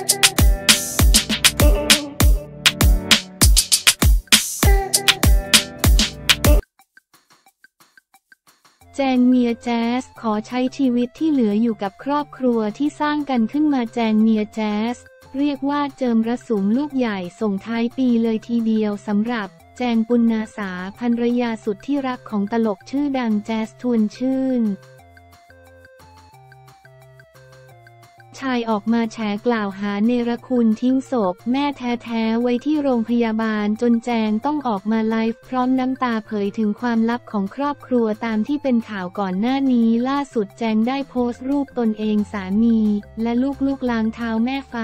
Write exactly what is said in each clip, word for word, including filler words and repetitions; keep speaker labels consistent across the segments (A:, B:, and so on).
A: แจงเมียแจ๊สขอใช้ชีวิตที่เหลืออยู่กับครอบครัวที่สร้างกันขึ้นมาแจงเมียแจ๊สเรียกว่าเจิมระสุมลูกใหญ่ส่งท้ายปีเลยทีเดียวสำหรับแจงปุณณาสาภรรยาสุดที่รักของตลกชื่อดังแจ๊สชวนชื่นชายออกมาแฉกล่าวหาเนรคุณทิ้งศพแม่แท้ๆไว้ที่โรงพยาบาลจนแจงต้องออกมาไลฟ์พร้อมน้ำตาเผยถึงความลับของครอบครัวตามที่เป็นข่าวก่อนหน้านี้ล่าสุดแจงได้โพสต์รูปตนเองสามีและลูกๆล้างเท้าแม่ฟ้า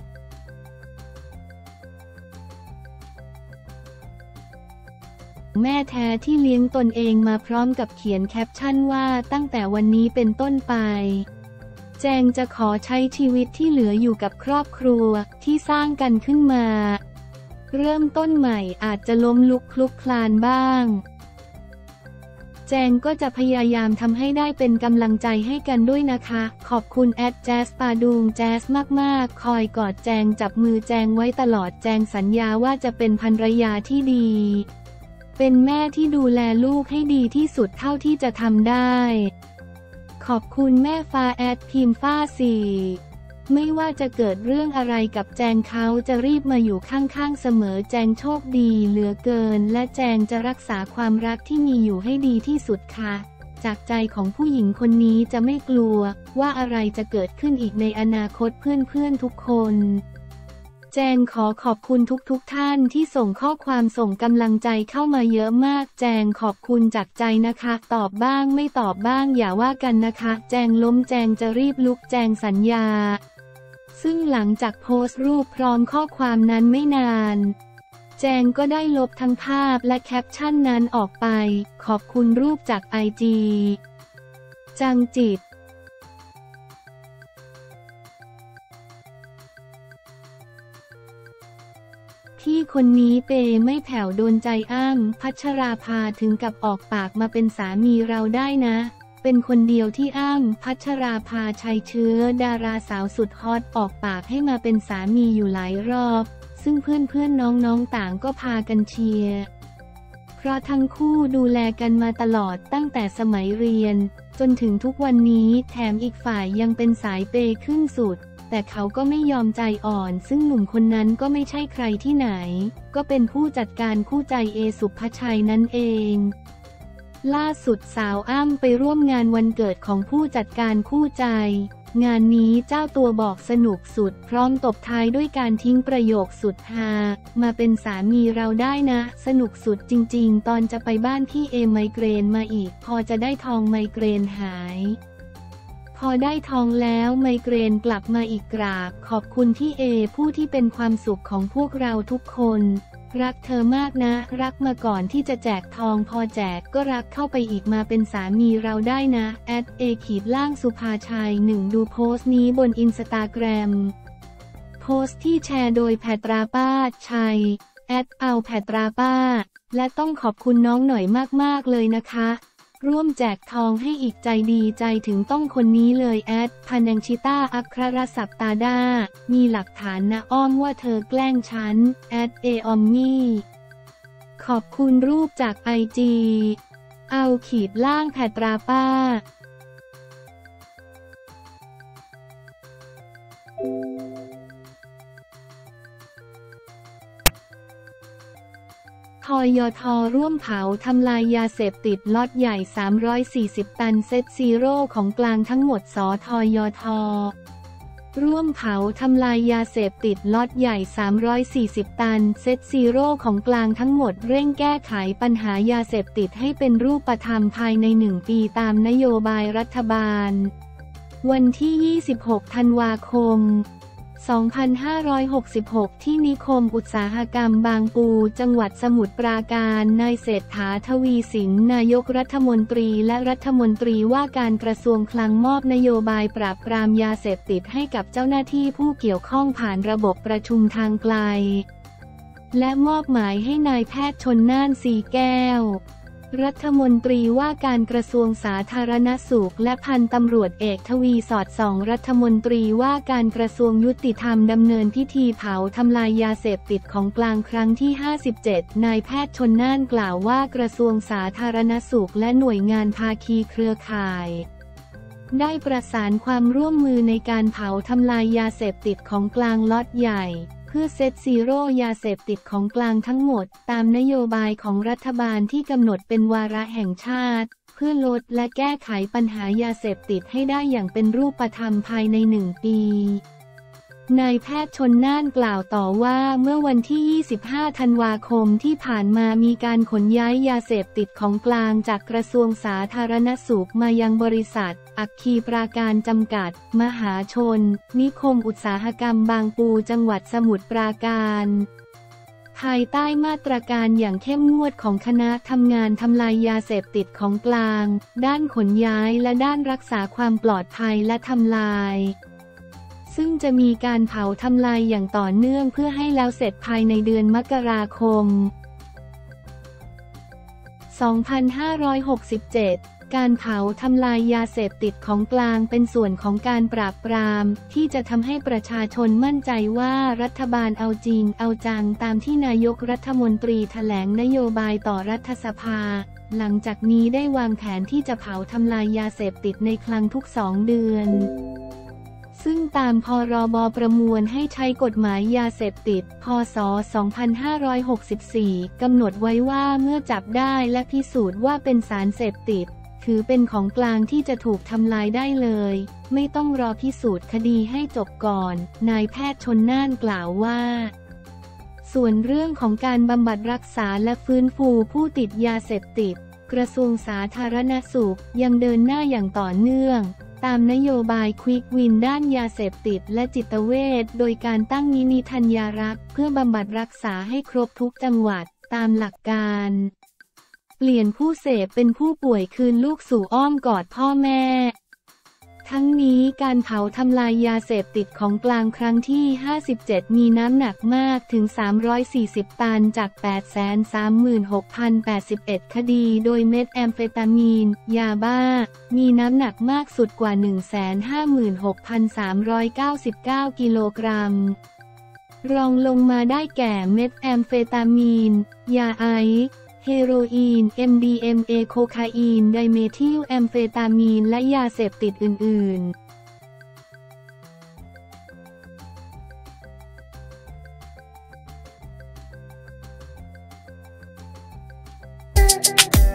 A: แม่แท้ที่เลี้ยงตนเองมาพร้อมกับเขียนแคปชั่นว่าตั้งแต่วันนี้เป็นต้นไปแจงจะขอใช้ชีวิตที่เหลืออยู่กับครอบครัวที่สร้างกันขึ้นมาเริ่มต้นใหม่อาจจะล้มลุกคลุกคลานบ้างแจงก็จะพยายามทำให้ได้เป็นกำลังใจให้กันด้วยนะคะขอบคุณแอดแจ๊สปาดุงแจ๊สมากๆคอยกอดแจงจับมือแจงไว้ตลอดแจงสัญญาว่าจะเป็นภรรยาที่ดีเป็นแม่ที่ดูแลลูกให้ดีที่สุดเท่าที่จะทำได้ขอบคุณแม่ฟ้าแอดพิมฟ้าสี่ไม่ว่าจะเกิดเรื่องอะไรกับแจงเขาจะรีบมาอยู่ข้างๆเสมอแจงโชคดีเหลือเกินและแจงจะรักษาความรักที่มีอยู่ให้ดีที่สุดค่ะจากใจของผู้หญิงคนนี้จะไม่กลัวว่าอะไรจะเกิดขึ้นอีกในอนาคตเพื่อนๆทุกคนแจงขอขอบคุณทุกๆ ท่านที่ส่งข้อความส่งกำลังใจเข้ามาเยอะมากแจงขอบคุณจากใจนะคะตอบบ้างไม่ตอบบ้างอย่าว่ากันนะคะแจงล้มแจงจะรีบลุกแจงสัญญาซึ่งหลังจากโพสต์รูปพร้อมข้อความนั้นไม่นานแจงก็ได้ลบทั้งภาพและแคปชั่นนั้นออกไปขอบคุณรูปจากไอจีจังจิตที่คนนี้เปไม่แผ่วโดนใจอ้ำพัชราภาถึงกับออกปากมาเป็นสามีเราได้นะเป็นคนเดียวที่อ้ำพัชราภาชัยเชื้อดาราสาวสุดฮอตออกปากให้มาเป็นสามีอยู่หลายรอบซึ่งเพื่อนๆน้องๆต่างก็พากันเชียร์เพราะทั้งคู่ดูแลกันมาตลอดตั้งแต่สมัยเรียนจนถึงทุกวันนี้แถมอีกฝ่ายยังเป็นสายเปย์ขึ้นสุดแต่เขาก็ไม่ยอมใจอ่อนซึ่งหนุ่มคนนั้นก็ไม่ใช่ใครที่ไหนก็เป็นผู้จัดการคู่ใจเอสุภชัยนั่นเองล่าสุดสาวอ้ำไปร่วมงานวันเกิดของผู้จัดการคู่ใจงานนี้เจ้าตัวบอกสนุกสุดพร้อมตบท้ายด้วยการทิ้งประโยคสุดฮามาเป็นสามีเราได้นะสนุกสุดจริงๆตอนจะไปบ้านพี่เอไมเกรนมาอีกพอจะได้ทองไมเกรนหายพอได้ทองแล้วไมเกรนกลับมาอีกกราบขอบคุณที่เอผู้ที่เป็นความสุขของพวกเราทุกคนรักเธอมากนะรักมาก่อนที่จะแจกทองพอแจกก็รักเข้าไปอีกมาเป็นสามีเราได้นะแอดเอขีดล่างสุภาชัยหนึ่งดูโพสต์นี้บนอินสตาแกรมโพสต์ที่แชร์โดยแพตราป้าชัยแอดเอาแพตราป้าและต้องขอบคุณน้องหน่อยมากๆเลยนะคะร่วมแจกทองให้อีกใจดีใจถึงต้องคนนี้เลยแอดพนังชิต้าอัครศัพตาดามีหลักฐานนะอ้อมว่าเธอแกล้งฉันแอดเอออมมี่ขอบคุณรูปจากไอจีเอาขีดล่างแพตราป้าทยท.ร่วมเผาทำลายยาเสพติดล็อตใหญ่สามร้อยสี่สิบตันเซตซีโร่ของกลางทั้งหมดสทยท.ร่วมเผาทำลายยาเสพติดล็อตใหญ่สามร้อยสี่สิบตันเซตซีโร่ของกลางทั้งหมดเร่งแก้ไขปัญหายาเสพติดให้เป็นรูปธรรมภายในหนึ่งปีตามนโยบายรัฐบาลวันที่ยี่สิบหกธันวาคมสองพันห้าร้อยหกสิบหกที่นิคมอุตสาหกรรมบางปูจังหวัดสมุทรปราการนายเศรษฐาทวีสินนายกรัฐมนตรีและรัฐมนตรีว่าการกระทรวงคลังมอบนโยบายปราบปรามยาเสพติดให้กับเจ้าหน้าที่ผู้เกี่ยวข้องผ่านระบบประชุมทางไกลและมอบหมายให้นายแพทย์ชลน่านสีแก้วรัฐมนตรีว่าการกระทรวงสาธารณสุขและพันตำรวจเอกทวีสอดส่องรัฐมนตรีว่าการกระทรวงยุติธรรมดำเนินพิธีเผาทำลายยาเสพติดของกลางครั้งที่ ห้าสิบเจ็ด นายแพทย์ชลน่านกล่าวว่ากระทรวงสาธารณสุขและหน่วยงานภาคีเครือข่ายได้ประสานความร่วมมือในการเผาทำลายยาเสพติดของกลางล็อตใหญ่เพื่อเซตซีโร่ยาเสพติดของกลางทั้งหมดตามนโยบายของรัฐบาลที่กำหนดเป็นวาระแห่งชาติเพื่อลดและแก้ไขปัญหายาเสพติดให้ได้อย่างเป็นรูปธรรมภายในหนึ่งปีนายแพทย์ชลน่านกล่าวต่อว่าเมื่อวันที่ ยี่สิบห้า ธันวาคมที่ผ่านมามีการขนย้ายยาเสพติดของกลางจากกระทรวงสาธารณสุขมายังบริษัทอัคคีปราการจำกัดมหาชนนิคมอุตสาหกรรมบางปูจังหวัดสมุทรปราการภายใต้มาตรการอย่างเข้มงวดของคณะทำงานทำลายยาเสพติดของกลางด้านขนย้ายและด้านรักษาความปลอดภัยและทำลายซึ่งจะมีการเผาทำลายอย่างต่อเนื่องเพื่อให้แล้วเสร็จภายในเดือนมกราคม สองพันห้าร้อยหกสิบเจ็ด การเผาทำลายยาเสพติดของกลางเป็นส่วนของการปราบปรามที่จะทำให้ประชาชนมั่นใจว่ารัฐบาลเอาจริงเอาจังตามที่นายกรัฐมนตรีแถลงนโยบายต่อรัฐสภาหลังจากนี้ได้วางแผนที่จะเผาทำลายยาเสพติดในครั้งทุกสองเดือนซึ่งตามพรบประมวลให้ใช้กฎหมายยาเสพติดพ.ศ. สองพันห้าร้อยหกสิบสี่ กำหนดไว้ว่าเมื่อจับได้และพิสูจน์ว่าเป็นสารเสพติดถือเป็นของกลางที่จะถูกทำลายได้เลยไม่ต้องรอพิสูจน์คดีให้จบก่อนนายแพทย์ชลน่านกล่าวว่าส่วนเรื่องของการบำบัดรักษาและฟื้นฟูผู้ติดยาเสพติดกระทรวงสาธารณสุขยังเดินหน้าอย่างต่อเนื่องตามนโยบายควิกวินด้านยาเสพติดและจิตเวชโดยการตั้งนินิธัญญารักษ์เพื่อบำบัดรักษาให้ครบทุกจังหวัดตามหลักการเปลี่ยนผู้เสพเป็นผู้ป่วยคืนลูกสู่อ้อมกอดพ่อแม่ทั้งนี้การเผาทำลายยาเสพติดของกลางครั้งที่ ห้าสิบเจ็ด มีน้ำหนักมากถึง สามร้อยสี่สิบ ตันจาก แปดแสนสามหมื่นหกพันแปดสิบเอ็ด คดีโดยเม็ดแอมเฟตามีนยาบ้ามีน้ำหนักมากสุดกว่า หนึ่งแสนห้าหมื่นหกพันสามร้อยเก้าสิบเก้า กิโลกรัมรองลงมาได้แก่เม็ดแอมเฟตามีนยาไอซ์เฮโรอีน เอ็ม ดี เอ็ม เอ โคคาอีน ไดเมทิลแอมเฟตามีนและยาเสพติดอื่นๆ